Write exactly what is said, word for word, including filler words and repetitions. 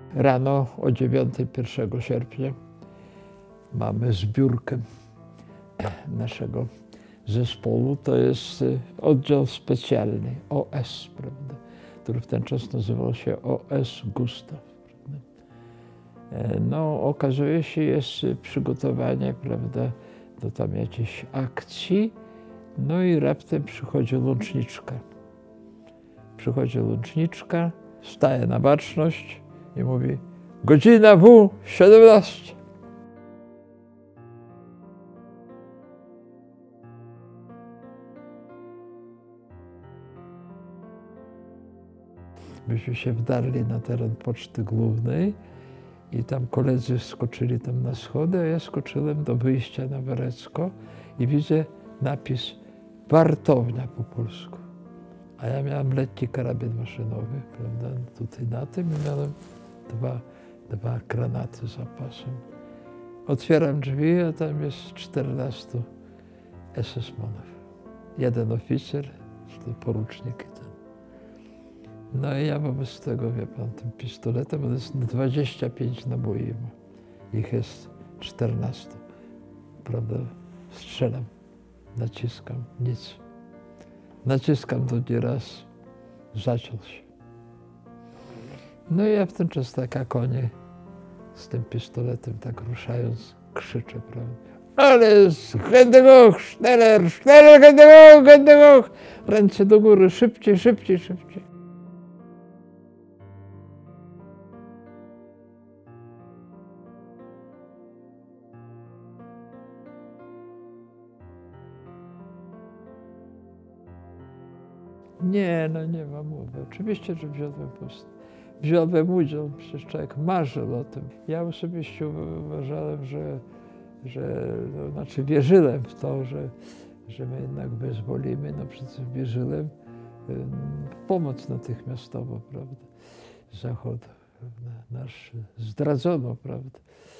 Rano o dziewiątej pierwszego sierpnia mamy zbiórkę naszego zespołu. To jest oddział specjalny, O S, prawda, który w ten czas nazywał się O S Gustaw. Prawda. No, okazuje się, jest przygotowanie, prawda, do tam jakiejś akcji, no i raptem przychodzi łączniczka. Przychodzi łączniczka, staje na baczność i mówi: godzina W siedemnaście. Myśmy się wdarli na teren Poczty Głównej i tam koledzy skoczyli tam na schody, a ja skoczyłem do wyjścia na Warecko i widzę napis wartownia po polsku. A ja miałem lekki karabin maszynowy, prawda, tutaj na tym i miałem dwa, dwa granaty za pasem. Otwieram drzwi, a tam jest czternastu esesmanów. Jeden oficer, porucznik. No i ja wobec tego, wie pan, tym pistoletem, on jest dwadzieścia pięć naboi, ich jest czternaście, prawda, strzelam, naciskam, nic. Naciskam drugi raz, zaciął się. No i ja w ten czas tak jak oni z tym pistoletem tak ruszając krzyczę, prawda. Ale Hände hoch, schneller, schneller, Hände hoch, Hände hoch. Ręce do góry, szybciej, szybciej, szybciej. Nie, no nie ma mowy. Oczywiście, że wziąłem, wziąłem udział, przecież człowiek marzył o tym. Ja osobiście uważałem, że, że no, znaczy wierzyłem w to, że, że my jednak wyzwolimy, no przecież wierzyłem w pomoc natychmiastową, prawda, z Zachodu, prawda, nasz zdradzono, prawda.